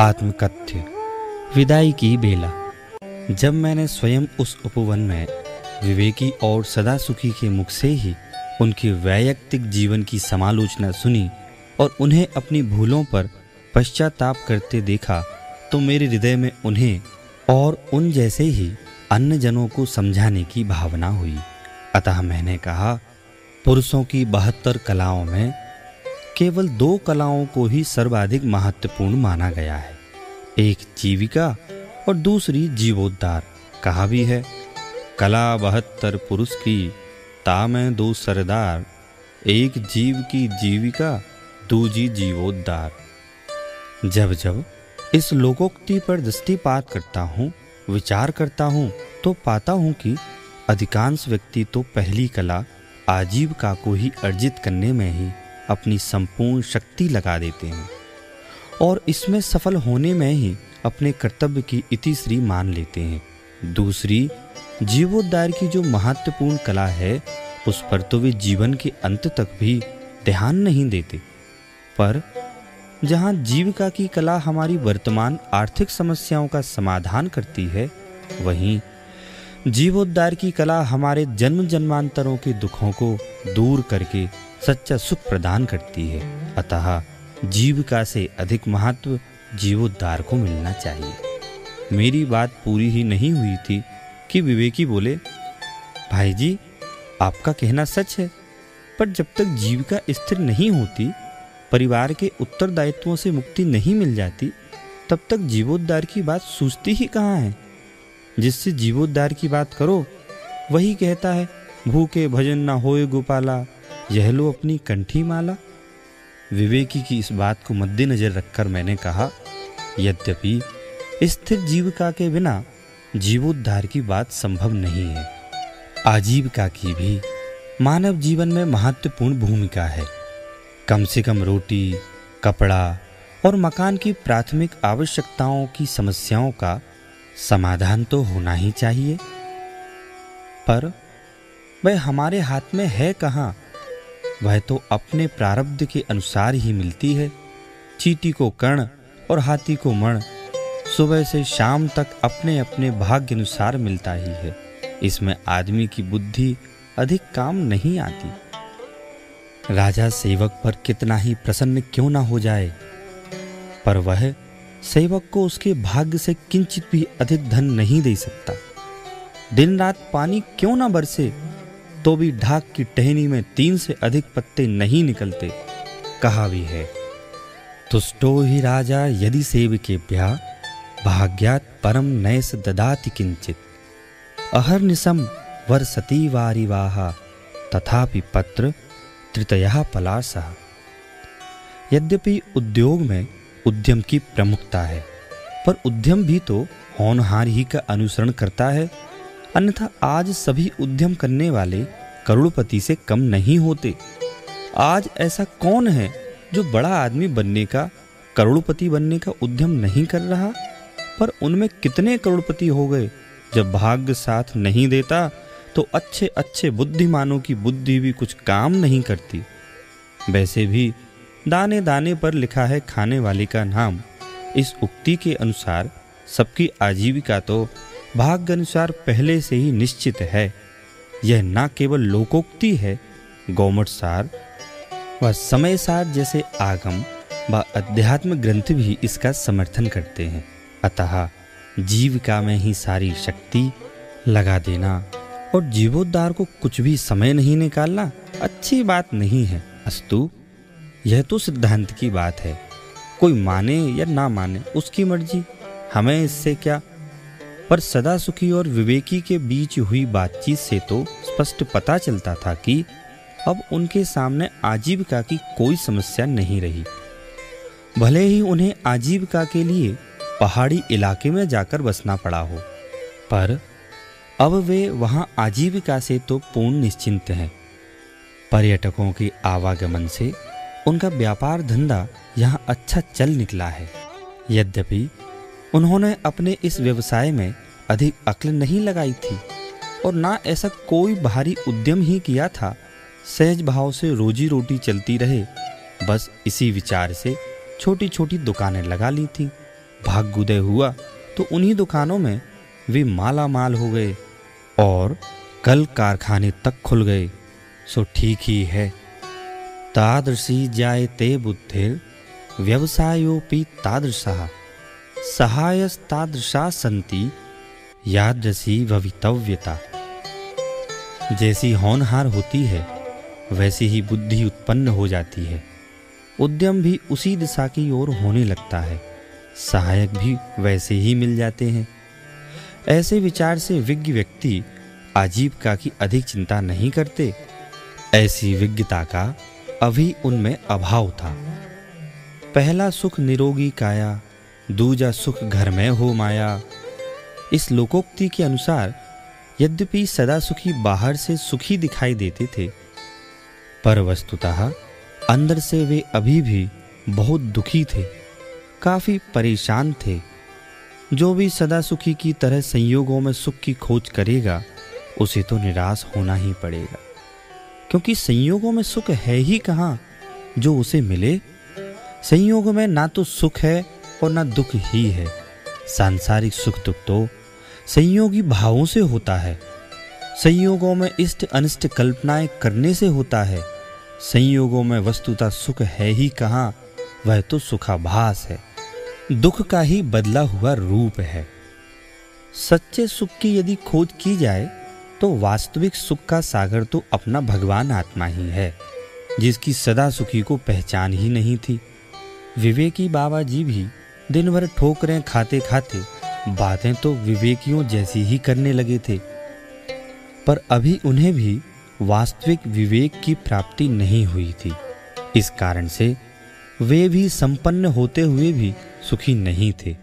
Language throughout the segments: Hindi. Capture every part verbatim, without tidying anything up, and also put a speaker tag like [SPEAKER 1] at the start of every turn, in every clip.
[SPEAKER 1] आत्मकथ्य। विदाई की बेला। जब मैंने स्वयं उस उपवन में विवेकी और सदा सुखी के मुख से ही उनके वैयक्तिक जीवन की समालोचना सुनी और उन्हें अपनी भूलों पर पश्चाताप करते देखा, तो मेरे हृदय में उन्हें और उन जैसे ही अन्य जनों को समझाने की भावना हुई। अतः मैंने कहा, पुरुषों की बहत्तर कलाओं में केवल दो कलाओं को ही सर्वाधिक महत्वपूर्ण माना गया है, एक जीविका और दूसरी जीवोद्धार। कहा भी है, कला बहत्तर पुरुष की ता में दो सरदार, एक जीव की जीविका दूजी जीवोद्धार। जब जब इस लोकोक्ति पर दृष्टिपात करता हूँ, विचार करता हूँ, तो पाता हूँ कि अधिकांश व्यक्ति तो पहली कला आजीविका को ही अर्जित करने में ही अपनी संपूर्ण शक्ति लगा देते हैं और इसमें सफल होने में ही अपने कर्तव्य की इतिश्री मान लेते हैं। दूसरी जीवोद्धार की जो महत्वपूर्ण कला है, उस पर तो वे जीवन के अंत तक भी ध्यान नहीं देते। पर जहाँ जीविका की कला हमारी वर्तमान आर्थिक समस्याओं का समाधान करती है, वहीं जीवोद्धार की कला हमारे जन्म जन्मांतरों के दुखों को दूर करके सच्चा सुख प्रदान करती है। अतः जीविका से अधिक महत्व जीवोद्धार को मिलना चाहिए। मेरी बात पूरी ही नहीं हुई थी कि विवेकी बोले, भाई जी, आपका कहना सच है, पर जब तक जीविका स्थिर नहीं होती, परिवार के उत्तरदायित्वों से मुक्ति नहीं मिल जाती, तब तक जीवोद्धार की बात सूझती ही कहाँ है। जिससे जीवोद्धार की बात करो, वही कहता है, भूखे भजन न होए गोपाला, यह लो अपनी कंठी माला। विवेकी की इस बात को मद्देनजर रखकर मैंने कहा, यद्यपि स्थिर जीविका के बिना जीवोद्धार की बात संभव नहीं है, आजीविका की भी मानव जीवन में महत्वपूर्ण भूमिका है। कम से कम रोटी, कपड़ा और मकान की प्राथमिक आवश्यकताओं की समस्याओं का समाधान तो होना ही चाहिए, पर वह हमारे हाथ में है कहाँ। वह तो अपने प्रारब्ध के अनुसार ही मिलती है। चींटी को कर्ण और हाथी को मण सुबह से शाम तक अपने अपने भाग्य अनुसार मिलता ही है। इसमें आदमी की बुद्धि अधिक काम नहीं आती। राजा सेवक पर कितना ही प्रसन्न क्यों ना हो जाए, पर वह सेवक को उसके भाग्य से किंचित भी अधिक धन नहीं दे सकता। दिन रात पानी क्यों ना बरसे, तो भी ढाक की टहनी में तीन से अधिक पत्ते नहीं निकलते। कहा भी है, तुष्टो ही राजा यदि सेवकेभ्यः भाग्यात् परम नैस ददाति किंचित, अहर्निशम वर्षति वारिवाह तथापि पत्र तृतयः पलासः। यद्यपि उद्योग में उद्यम की प्रमुखता है, पर उद्यम भी तो होनहार ही का अनुसरण करता है। अन्यथा आज सभी उद्यम करने वाले करोड़पति से कम नहीं होते। आज ऐसा कौन है जो बड़ा आदमी बनने का, करोड़पति बनने का उद्यम नहीं कर रहा? पर उनमें कितने करोड़पति हो गए। जब भाग्य साथ नहीं देता, तो अच्छे अच्छे बुद्धिमानों की बुद्धि भी कुछ काम नहीं करती। वैसे भी दाने दाने पर लिखा है खाने वाले का नाम। इस उक्ति के अनुसार सबकी आजीविका तो भाग्य अनुसार पहले से ही निश्चित है। यह न केवल लोकोक्ति है, गौमठ सार व समय सार जैसे आगम व अध्यात्म ग्रंथ भी इसका समर्थन करते हैं। अतः जीविका में ही सारी शक्ति लगा देना और जीवोद्धार को कुछ भी समय नहीं निकालना अच्छी बात नहीं है। अस्तु, यह तो सिद्धांत की बात है, कोई माने या ना माने उसकी मर्जी, हमें इससे क्या। पर सदा सुखी और विवेकी के बीच हुई बातचीत से तो स्पष्ट पता चलता था कि अब उनके सामने आजीविका की कोई समस्या नहीं रही। भले ही उन्हें आजीविका के लिए पहाड़ी इलाके में जाकर बसना पड़ा हो, पर अब वे वहां आजीविका से तो पूर्ण निश्चिंत हैं। पर्यटकों के आवागमन से उनका व्यापार धंधा यहाँ अच्छा चल निकला है। यद्यपि उन्होंने अपने इस व्यवसाय में अधिक अक्ल नहीं लगाई थी और ना ऐसा कोई भारी उद्यम ही किया था। सहज भाव से रोजी रोटी चलती रहे, बस इसी विचार से छोटी छोटी दुकानें लगा ली थी, भाग्योदय हुआ तो उन्हीं दुकानों में वे माला माल हो गए और कल कारखाने तक खुल गए। सो ठीक ही है। तादृशी जायते बुद्धिर व्यवसायोपि तादृशः सहायस्तादृशा सन्ति यादृशी भवितव्यता। जैसी होनहार होती है वैसी ही बुद्धि उत्पन्न हो जाती है। उद्यम भी उसी दिशा की ओर होने लगता है। सहायक भी वैसे ही मिल जाते हैं। ऐसे विचार से विज्ञ व्यक्ति आजीविका की अधिक चिंता नहीं करते। ऐसी विज्ञता का अभी उनमें अभाव था। पहला सुख निरोगी काया, दूजा सुख घर में हो माया। इस लोकोक्ति के अनुसार यद्यपि सदा सुखी बाहर से सुखी दिखाई देते थे, पर वस्तुतः अंदर से वे अभी भी बहुत दुखी थे, काफी परेशान थे। जो भी सदा सुखी की तरह संयोगों में सुख की खोज करेगा उसे तो निराश होना ही पड़ेगा, क्योंकि संयोगों में सुख है ही कहाँ जो उसे मिले। संयोग में ना तो सुख है और ना दुख ही है। सांसारिक सुख दुख तो संयोगी भावों से होता है। संयोगों में इष्ट अनिष्ट कल्पनाएं करने से होता है। संयोगों में वस्तुतः सुख है ही कहाँ, वह तो सुखाभास है, दुख का ही बदला हुआ रूप है। सच्चे सुख की यदि खोज की जाए तो वास्तविक सुख का सागर तो अपना भगवान आत्मा ही है, जिसकी सदा सुखी को पहचान ही नहीं थी। विवेकी बाबा जी भी दिन भर ठोकरें खाते खाते बातें तो विवेकियों जैसी ही करने लगे थे, पर अभी उन्हें भी वास्तविक विवेक की प्राप्ति नहीं हुई थी। इस कारण से वे भी संपन्न होते हुए भी सुखी नहीं थे।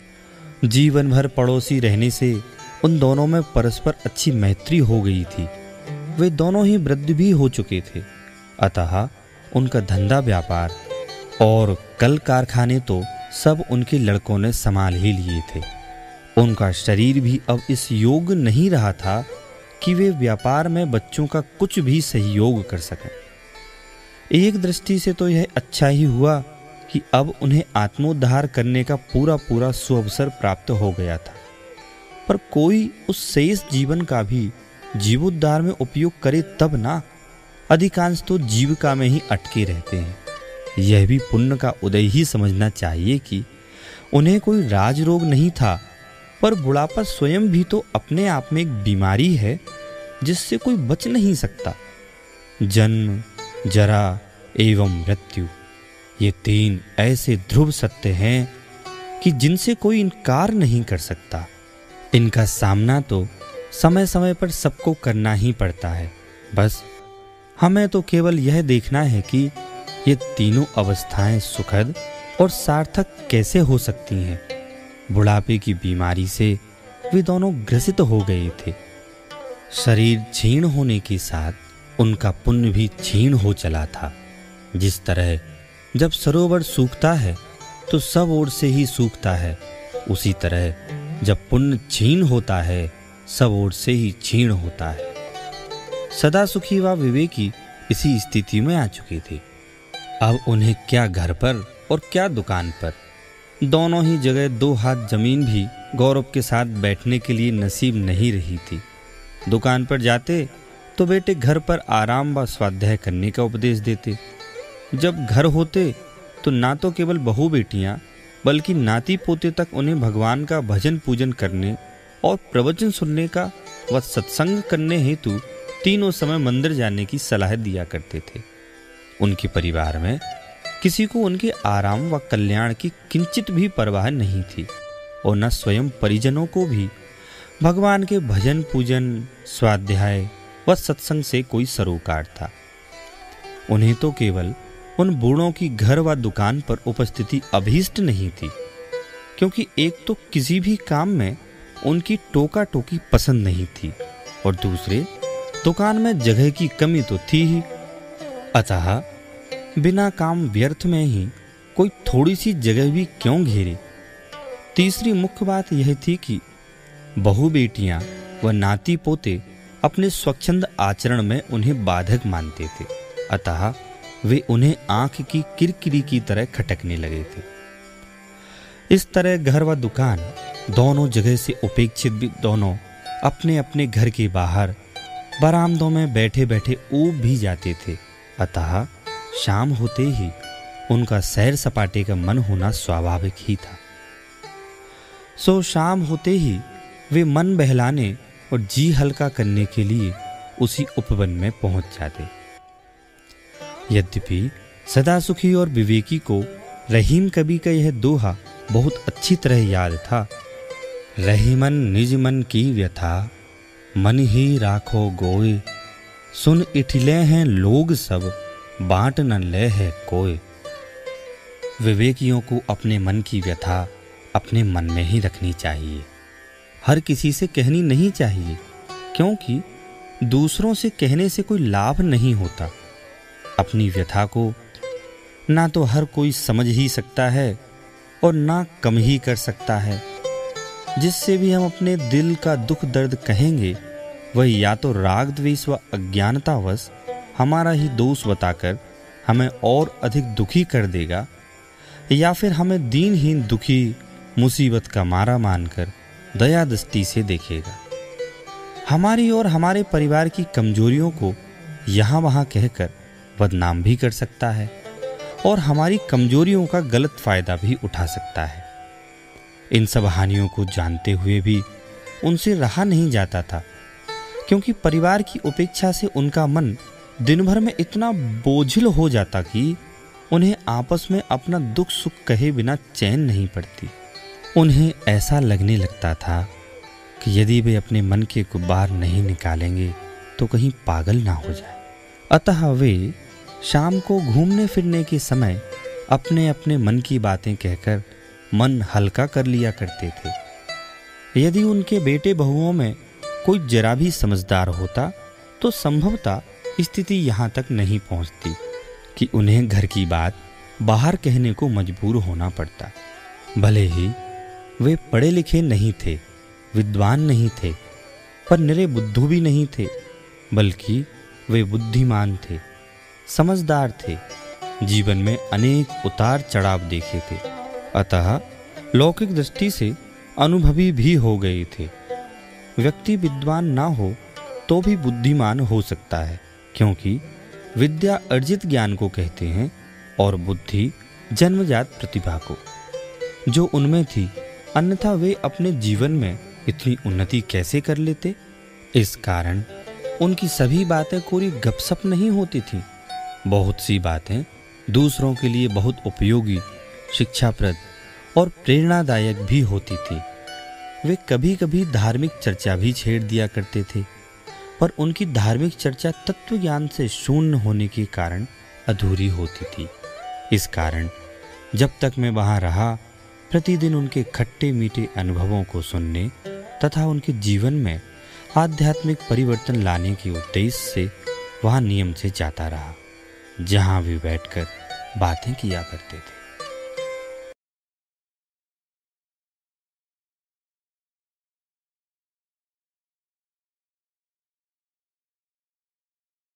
[SPEAKER 1] जीवन भर पड़ोसी रहने से उन दोनों में परस्पर अच्छी मैत्री हो गई थी। वे दोनों ही वृद्ध भी हो चुके थे, अतः उनका धंधा व्यापार और कल कारखाने तो सब उनके लड़कों ने संभाल ही लिए थे। उनका शरीर भी अब इस योग नहीं रहा था कि वे व्यापार में बच्चों का कुछ भी सहयोग कर सकें। एक दृष्टि से तो यह अच्छा ही हुआ कि अब उन्हें आत्मोद्धार करने का पूरा पूरा सुअवसर प्राप्त हो गया था, पर कोई उस शेष जीवन का भी जीवोद्धार में उपयोग करे तब ना। अधिकांश तो जीविका में ही अटके रहते हैं। यह भी पुण्य का उदय ही समझना चाहिए कि उन्हें कोई राज रोग नहीं था, पर बुढ़ापा स्वयं भी तो अपने आप में एक बीमारी है जिससे कोई बच नहीं सकता। जन्म, जरा एवं मृत्यु, ये तीन ऐसे ध्रुव सत्य हैं कि जिनसे कोई इनकार नहीं कर सकता। इनका सामना तो समय समय पर सबको करना ही पड़ता है। बस हमें तो केवल यह देखना है कि ये तीनों अवस्थाएं सुखद और सार्थक कैसे हो सकती हैं। बुढ़ापे की बीमारी से वे दोनों ग्रसित हो गए थे। शरीर क्षीण होने के साथ उनका पुण्य भी क्षीण हो चला था। जिस तरह जब सरोवर सूखता है तो सब ओर से ही सूखता है, उसी तरह जब पुण्य क्षीण होता है सब ओर से ही क्षीण होता है। सदा सुखी व विवेकी इसी स्थिति में आ चुके थे। अब उन्हें क्या घर पर और क्या दुकान पर, दोनों ही जगह दो हाथ जमीन भी गौरव के साथ बैठने के लिए नसीब नहीं रही थी। दुकान पर जाते तो बेटे घर पर आराम व स्वाध्याय करने का उपदेश देते। जब घर होते तो ना तो केवल बहू बेटियां बल्कि नाती पोते तक उन्हें भगवान का भजन पूजन करने और प्रवचन सुनने का व सत्संग करने हेतु तीनों समय मंदिर जाने की सलाह दिया करते थे। उनके परिवार में किसी को उनके आराम व कल्याण की किंचित भी परवाह नहीं थी और न स्वयं परिजनों को भी भगवान के भजन पूजन, स्वाध्याय व सत्संग से कोई सरोकार था। उन्हें तो केवल उन बूढ़ों की घर व दुकान पर उपस्थिति अभीष्ट नहीं थी, क्योंकि एक तो किसी भी काम में उनकी टोका टोकी पसंद नहीं थी और दूसरे दुकान में जगह की कमी तो थी ही। अतः बिना काम व्यर्थ में ही कोई थोड़ी सी जगह भी क्यों घेरे। तीसरी मुख्य बात यह थी कि बहू बेटियां व नाती पोते अपने स्वच्छंद आचरण में उन्हें बाधक मानते थे, अतः वे उन्हें आंख की किरकिरी की तरह खटकने लगे थे। इस तरह घर व दुकान दोनों जगह से उपेक्षित भी दोनों अपने अपने घर के बाहर बरामदों में बैठे बैठे ऊब भी जाते थे। अतः शाम होते ही उनका सैर सपाटे का मन होना स्वाभाविक ही था। सो शाम होते ही वे मन बहलाने और जी हल्का करने के लिए उसी उपवन में पहुंच जाते। यद्यपि सदासुखी और विवेकी को रहीम कवि का यह दोहा बहुत अच्छी तरह याद था। रहीमन निज मन की व्यथा, मन ही राखो गोय, सुन इठले हैं लोग सब, बांट न ले है कोय। विवेकियों को अपने मन की व्यथा अपने मन में ही रखनी चाहिए, हर किसी से कहनी नहीं चाहिए, क्योंकि दूसरों से कहने से कोई लाभ नहीं होता। अपनी व्यथा को ना तो हर कोई समझ ही सकता है और ना कम ही कर सकता है। जिससे भी हम अपने दिल का दुख दर्द कहेंगे वह या तो राग द्वेष व अज्ञानतावश हमारा ही दोष बताकर हमें और अधिक दुखी कर देगा, या फिर हमें दीनहीन दुखी मुसीबत का मारा मानकर दया दृष्टि से देखेगा। हमारी और हमारे परिवार की कमजोरियों को यहाँ वहाँ कहकर बदनाम भी कर सकता है और हमारी कमजोरियों का गलत फायदा भी उठा सकता है। इन सब हानियों को जानते हुए भी उनसे रहा नहीं जाता था, क्योंकि परिवार की उपेक्षा से उनका मन दिन भर में इतना बोझिल हो जाता कि उन्हें आपस में अपना दुख सुख कहे बिना चैन नहीं पड़ती। उन्हें ऐसा लगने लगता था कि यदि वे अपने मन के गुब्बार नहीं निकालेंगे तो कहीं पागल ना हो जाए। अतः वे शाम को घूमने फिरने के समय अपने अपने मन की बातें कहकर मन हल्का कर लिया करते थे। यदि उनके बेटे बहुओं में कोई जरा भी समझदार होता तो संभवतः स्थिति यहाँ तक नहीं पहुँचती कि उन्हें घर की बात बाहर कहने को मजबूर होना पड़ता। भले ही वे पढ़े लिखे नहीं थे, विद्वान नहीं थे, पर निरे बुद्धू भी नहीं थे, बल्कि वे बुद्धिमान थे, समझदार थे, जीवन में अनेक उतार चढ़ाव देखे थे, अतः लौकिक दृष्टि से अनुभवी भी हो गए थे। व्यक्ति विद्वान ना हो तो भी बुद्धिमान हो सकता है, क्योंकि विद्या अर्जित ज्ञान को कहते हैं और बुद्धि जन्मजात प्रतिभा को, जो उनमें थी। अन्यथा वे अपने जीवन में इतनी उन्नति कैसे कर लेते? इस कारण उनकी सभी बातें कोरी गपसप नहीं होती थी। बहुत सी बातें दूसरों के लिए बहुत उपयोगी, शिक्षाप्रद और प्रेरणादायक भी होती थी। वे कभी कभी धार्मिक चर्चा भी छेड़ दिया करते थे, पर उनकी धार्मिक चर्चा तत्व ज्ञान से शून्य होने के कारण अधूरी होती थी। इस कारण जब तक मैं वहाँ रहा, प्रतिदिन उनके खट्टे मीठे अनुभवों को सुनने तथा उनके जीवन में आध्यात्मिक परिवर्तन लाने के उद्देश्य से वहाँ नियम से जाता रहा, जहाँ वे बैठकर बातें किया करते थे।